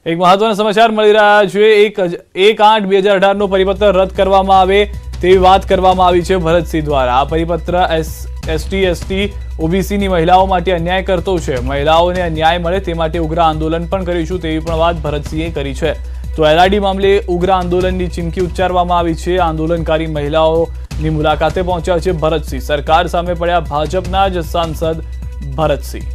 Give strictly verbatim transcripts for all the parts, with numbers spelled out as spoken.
એક મહત્વના સમાચાર મળી રહ્યા છે। એક એક આઠ બે હજાર અઢાર નો પરિપત્ર રદ કરવામાં આવે તેવી વાત કરવામાં આવી છે ભરતસિંહ દ્વારા। આ પરિપત્ર એસટી એસટી ઓબીસી ની મહિલાઓ માટે અન્યાય કરતો છે। મહિલાઓને ન્યાય મળે તે માટે ઉગ્ર આંદોલન પણ કરીશું તેવી પણ વાત ભરતસિંહે કરી છે। તો એલઆરડી મામલે ઉગ્ર આંદોલનની ચીમકી ઉચ્ચારવામાં આવી છે। આંદોલનકારી મહિલાઓની મુલાકાતે પહોંચ્યા છે ભરતસિંહ। સરકાર સામે પડ્યા ભાજપના જ સાંસદ ભરતસિંહ।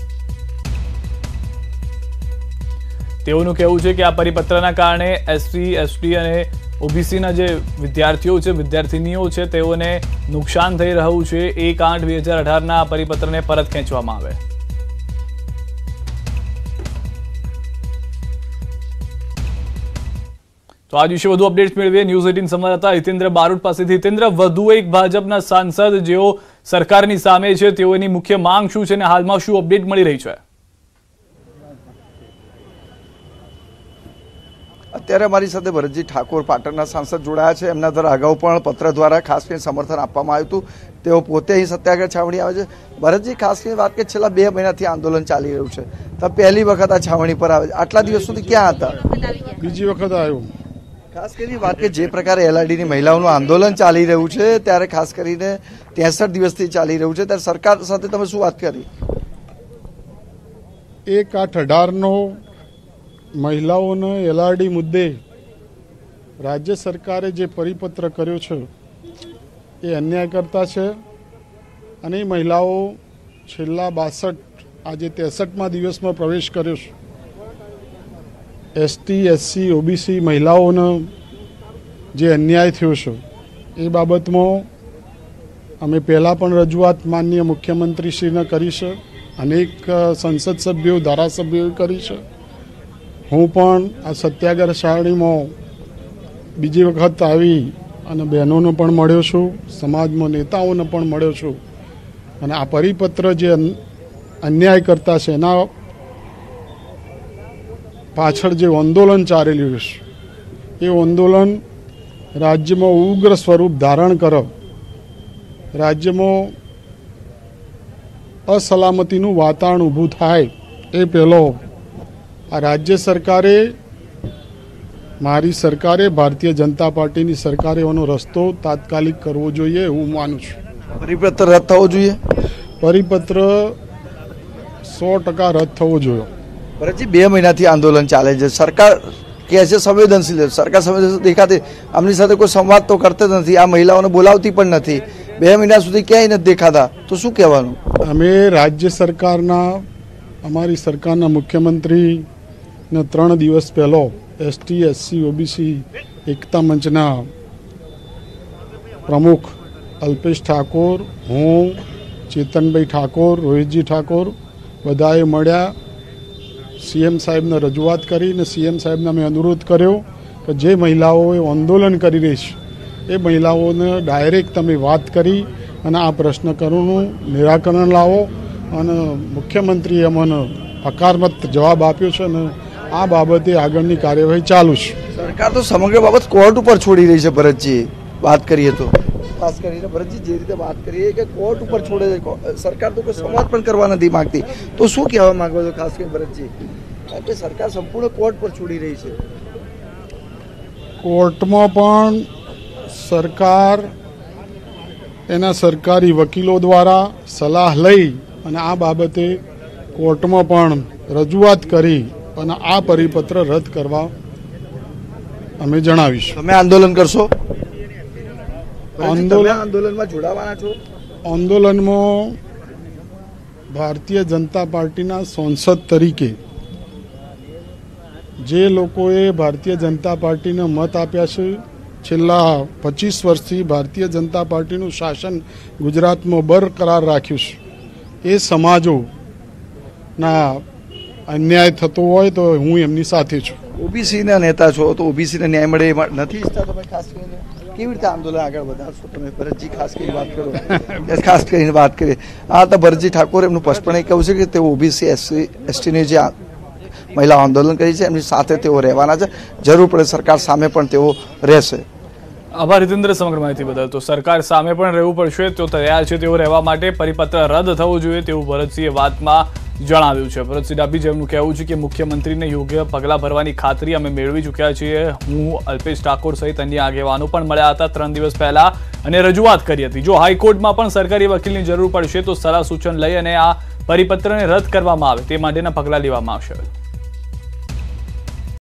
તેઓનું કહેવું છે કે આ પરિપત્રના કારણે એસસી એસટી અને ઓબીસીના જે વિદ્યાર્થીઓ છે વિદ્યાર્થીનીઓ છે તેઓને નુકસાન થઈ રહ્યું છે। એક આઠ બે હજાર અઢારના આ પરિપત્રને પરત ખેંચવામાં આવે। તો આજ વિશે વધુ અપડેટ્સ મેળવીએ ન્યૂઝ એટીન સંવાદદાતા હિતેન્દ્ર બારોટ પાસેથી। હિતેન્દ્ર, વધુ એક ભાજપના સાંસદ જેઓ સરકારની સામે છે તેઓની મુખ્ય માંગ શું છે અને હાલમાં શું અપડેટ મળી રહી છે? અત્યારે અમારી સાથે ભરતજી ઠાકોર પાટણના સાંસદ જોડાયા છે। એમના દ્વારા અગાઉ પણ પત્ર દ્વારા ખાસ કરીને સમર્થન આપવામાં આવ્યું હતું। તેઓ પોતે અહીં સત્યાગ્રહ છાવણી આવે છે। ભરતજી, ખાસ કરીને વાત કે છેલ્લા બે મહિનાથી આંદોલન ચાલી રહ્યું છે, તો પહેલી વખત આ છાવણી પર આવે છે। આટલા દિવસ સુધી ક્યાં હતા? બીજી વખત આવ્યો। ખાસ કરીને વાત કે જે પ્રકારે એલઆરડીની મહિલાઓનું આંદોલન ચાલી રહ્યું છે ત્યારે ખાસ કરીને ત્રેસઠ દિવસથી ચાલી રહ્યું છે, ત્યારે સરકાર સાથે તમે શું વાત કરી? એક આઠ અઢારનો મહિલાઓને એલઆરડી મુદ્દે રાજ્ય સરકારે જે પરિપત્ર કર્યો છે એ અન્યાય કરતા છે અને એ મહિલાઓ છેલ્લા બાસઠ આજે ત્રેસઠમાં દિવસમાં પ્રવેશ કર્યો છે। એસટી એસસી ઓબીસી મહિલાઓનો જે અન્યાય થયો છે એ બાબતમાં અમે પહેલાં પણ રજૂઆત માનનીય મુખ્યમંત્રીશ્રીને કરી છે, અનેક સંસદ સભ્યો ધારાસભ્યોએ કરી છે। હું પણ આ સત્યાગ્રહ છાવણીમાં બીજી વખત આવી અને બહેનોને પણ મળ્યો છું, સમાજમાં નેતાઓને પણ મળ્યો છું અને આ પરિપત્ર જે અન્યાય કરતા છે એના પાછળ જે આંદોલન ચાલી રહ્યું છે એ આંદોલન રાજ્યમાં ઉગ્ર સ્વરૂપ ધારણ કરે, રાજ્યમાં અસલામતીનું વાતાવરણ ઊભું થાય એ પહેલો આ રાજ્ય સરકારે, મારી સરકારે, ભારતીય જનતા પાર્ટીની સરકારે એનો રસ્તો તાત્કાલિક કરવો જોઈએ એવું માનું છું। પરિપત્ર રદ થવો જોઈએ? પરિપત્ર સો ટકા રદ થવો જોઈએ। ભરતજી, બે મહિનાથી આંદોલન ચાલે છે, સરકાર કહે છે સંવેદનશીલ છે, સરકાર સંવેદનશીલ દેખાતી, આમની સાથે કોઈ સંવાદ તો કરતા નથી, આ મહિલાઓને બોલાવતી પણ નથી, બે મહિના સુધી ક્યાંય નથી દેખાતા, તો શું કહેવાનું? અમે રાજ્ય સરકારના, અમારી સરકારના મુખ્યમંત્રી ને ત્રણ દિવસ પહેલો એસટી એસસી ઓબીસી એકતા મંચના પ્રમુખ અલ્પેશ ઠાકોર, હું, ચેતનભાઈ ઠાકોર, રોહિતજી ઠાકોર બધાએ મળ્યા, સીએમ સાહેબને રજૂઆત કરી અને સીએમ સાહેબને અમે અનુરોધ કર્યો કે જે મહિલાઓએ આંદોલન કરી રહી છે એ મહિલાઓને ડાયરેક્ટ તમે વાત કરી અને આ પ્રશ્ન કરવાનું નિરાકરણ લાવો, અને મુખ્યમંત્રીએ અમને હકારાત્મક જવાબ આપ્યો છે અને આ બાબતે આગળની કાર્યવાહી ચાલુ છે। સરકાર તો સમગ્ર બાબત કોર્ટ ઉપર છોડી રહી છે ભરતજી, વાત કરીએ તો ખાસ કરીને ભરતજી જે રીતે વાત કરીએ કે કોર્ટ ઉપર છોડે છે, સરકાર તો કોઈ સંવાદ પણ કરવા નથી માંગતી, તો શું કહેવા માંગો છો ખાસ કરીને ભરતજી? કારણ કે સરકાર સંપૂર્ણ કોર્ટ પર છોડી રહી છે। કોર્ટમાં પણ સરકાર એના સરકારી વકીલો દ્વારા સલાહ લઈ અને આ બાબતે કોર્ટમાં પણ રજૂઆત કરી અને આ પરિપત્ર રદ કરવા અમે જણાવીશું। તમે આંદોલન કરશો? આંદોલન આંદોલનમાં જોડાવાના છો? આંદોલનમાં ભારતીય જનતા પાર્ટીના સાંસદ તરીકે જે લોકોએ ભારતીય જનતા પાર્ટીને મત આપ્યા છે, છેલ્લા પચીસ વર્ષથી ભારતીય જનતા પાર્ટીનું શાસન ગુજરાતમાં બરકરાર રાખ્યું છે, એ સમાજોના અન્યાય થતો હોય તો હું એમની સાથે છું। ઓબીસીના નેતા છો તો ઓબીસીને ન્યાય મળે નથી ઈચ્છતા તમે? ખાસ કરીને કેવી રીતે આંદોલન આગળ વધારશો તમે? ભરતજી, ખાસ કરીને વાત કરો, ખાસ કરીને વાત કરીએ આ તો ભરતજી ઠાકોર એમનું સ્પષ્ટપણે કહ્યું છે કે તેઓ ઓબીસી એસસી એસટીની જે મહિલાઓ આંદોલન કરી છે એમની સાથે તેઓ રહેવાના છે, જરૂર પડે સરકાર સામે પણ તેઓ રહેશે। આભાર હિતેન્દ્ર, સમગ્ર માહિતી બદલ. તો સરકાર સામે પણ રહેવું પડશે, તો તૈયાર છે તેઓ રહેવા માટે. પરિપત્ર રદ થવો જોઈએ તેવું ભરતસિંહે વાતમાં જણાવ્યું છે. ભરતસિંહ ડાભી જેમનું કહેવું છે કે મુખ્યમંત્રીને યોગ્ય પગલાં ભરવાની ખાતરી અમે મેળવી ચૂક્યા છીએ. હું અલ્પેશ ઠાકોર સહિત અન્ય આગેવાનો પણ મળ્યા હતા ત્રણ દિવસ પહેલા અને રજૂઆત કરી હતી. જો હાઈકોર્ટમાં પણ સરકારી વકીલની જરૂર પડશે તો સલાહ સૂચન લઈ અને આ પરિપત્રને રદ કરવામાં આવે તે માટેના પગલાં લેવામાં આવશે.